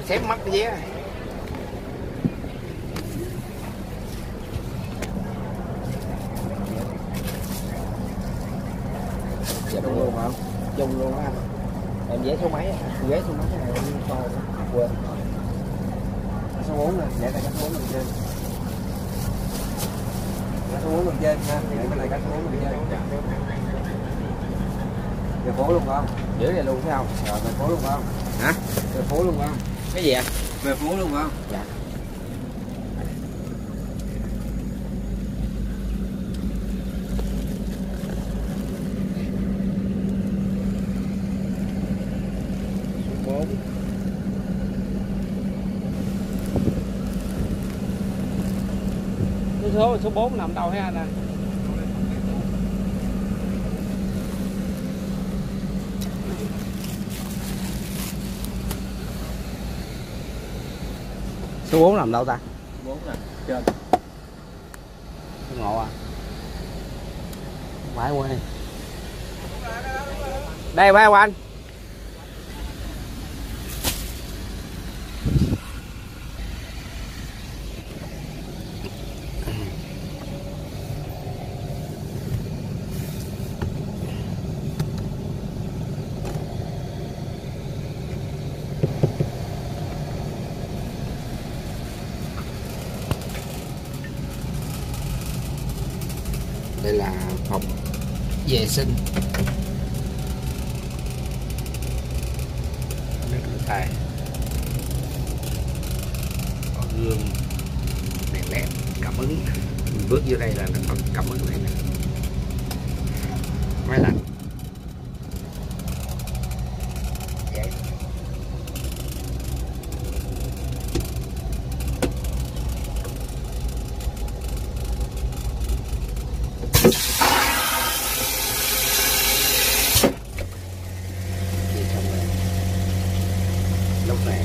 xém mất cái vé. Dạ đúng luôn không? Chung luôn á. Em vé số mấy? Vé số mấy cái này em coi quên. Số 4 nè, dạ này cái số 4 mình trên. Cái số 4 mình trên ha, dạ cái này cái số 4 mình trên. Về phố luôn không? Giữ này luôn phải không? Rồi về phố luôn không? Hả? Về phố luôn không? Cái gì ạ? Về phố luôn không? Dạ. Số 4. Số 4 nằm đâu hả anh à? Số 4 nằm đâu ta? 4 nè, trên. Ngộ à. Không phải quên. Đây phải không anh? Đây là phòng vệ sinh nước rửa tay, có gương, đèn led, cảm ứng. Mình bước vô đây là nó có cảm ứng này nè, máy lạnh. Vậy. Lúc này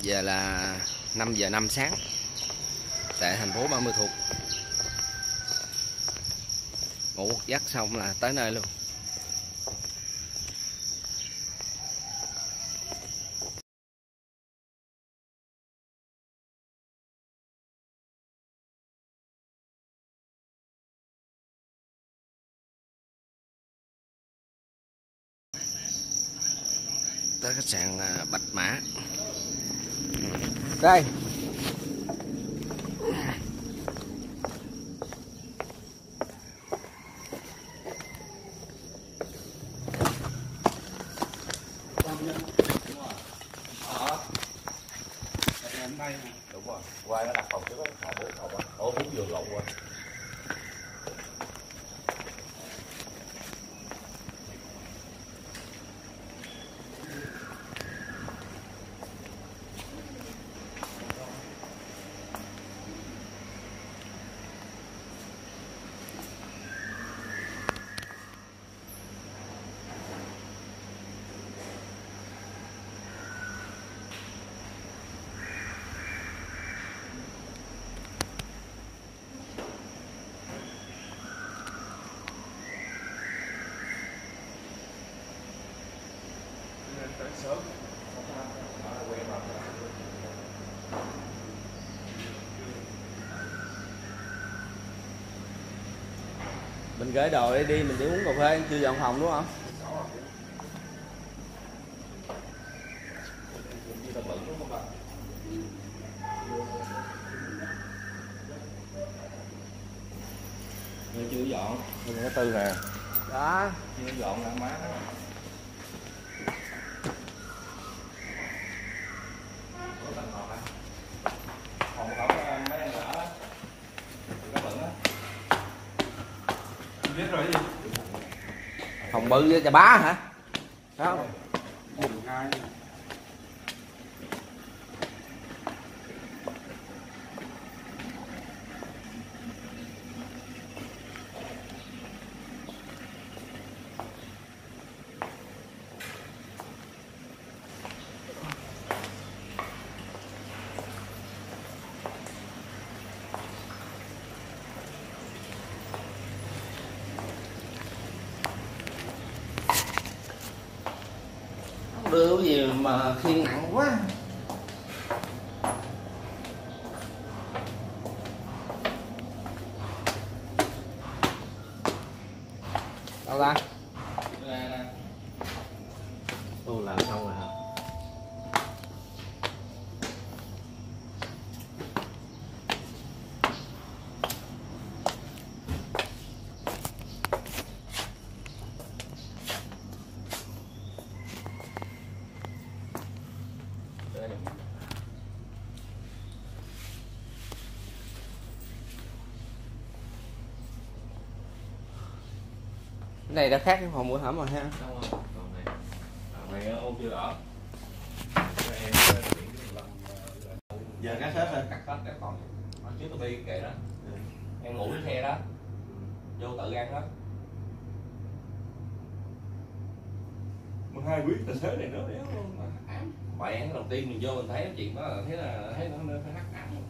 Giờ là 5 giờ 5 sáng tại thành phố 30 Thuộc. Ngủ một giấc xong là tới nơi luôn. Tới khách sạn Bạch Mã. Đây. Đúng rồi, qua nó đặt phòng trước đó, họ 4 phòng á. Ủa 4 giường lộn qua. Mình gửi đồ đi, mình đi uống cà phê, chưa dọn phòng đúng không? Người chưa dọn, người có tư nè. Đó. Chưa dọn là má đó. Phòng khẩu mấy anh lỡ đó. Nó bận á. Biết rồi gì? Phòng bự với chà bá hả? Phải không? 2. Đưa cái gì mà khiên nặng quá. Đâu ra? Ô làm xong rồi hả? Cái này đã khác cái phòng bữa hổm rồi ha. Mày ôm chưa ở. Giờ cái xếp lên cắt hết cái phòng. Hồi trước tôi đi kệ đó. Em ngủ trên xe đó. Vô tự ăn đó. 12 quý tài xế này nó đéo luôn mà ám. Bạn đầu tiên mình vô mình thấy chuyện đó là thấy nó hắc ám.